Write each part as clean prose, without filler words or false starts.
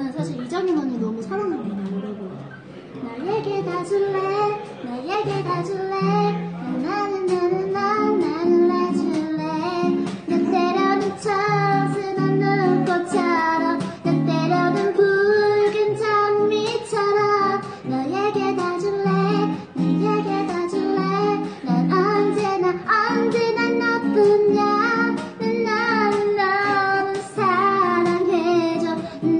저는 사실 이정현 언니 너무 사랑합니다, 여러분. 나에게 다 줄래, 나에게 다 줄래, 나는 왜 줄래. 내 때려는 청순한 눈꽃처럼, 내 때려는 붉은 장미처럼. 너에게 다 줄래, 나에게 다 줄래. 난 언제나 너뿐이야. 나는 너를 사랑해줘.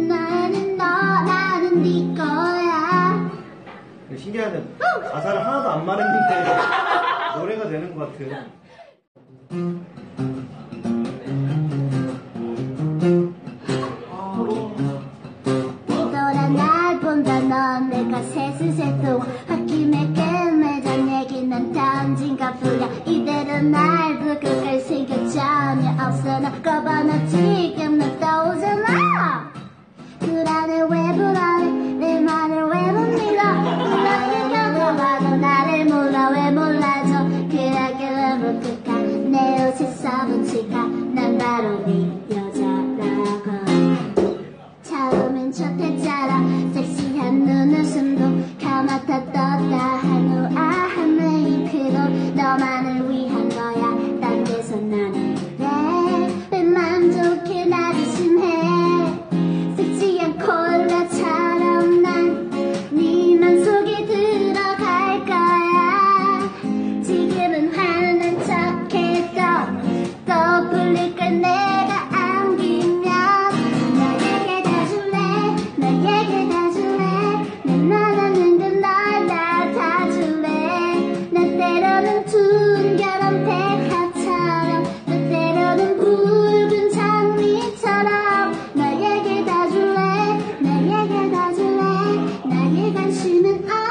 나는 네 거야. 신기하네. 가사를 하나도 안 말했는데 노래가 되는 것 같아. 뒤돌아 날 본다. 넌 내가 세수세통 홧김에 끝맺은 얘기 난 던진가 보야. 이대로 날 불극할 생각 전혀 없어. 나 꺼봐너 지금 너 떠오잖아. 불안해 왜 불안해 내 말을 왜 못 믿어. 너의 겪어봐도 나를 몰라 왜 몰라줘. 그러길래 묻을까 내 옷에서 붙일까. 난 바로 네 여자라고. 처음엔 좋댔잖아. 섹시한 눈웃음도 감았다 떴다 한 우아한 메이크로 너만을 위한 거야. 딴 데서 나는 왜 만족해 나를 심해. 섹시한 콜라처럼 난 네만 속에 들어갈 거야. 지금은 화난 척해도 또 불릴 걸 내가 안기면. 나에게 다 줄래, 나에게 다 줄래. 난 원하는 건 널 다 줄래. 나 때로는 둥결한 백화처럼, 나 때로는 붉은 장미처럼. 나에게 다 줄래, 나에게 다 줄래. 나의 관심은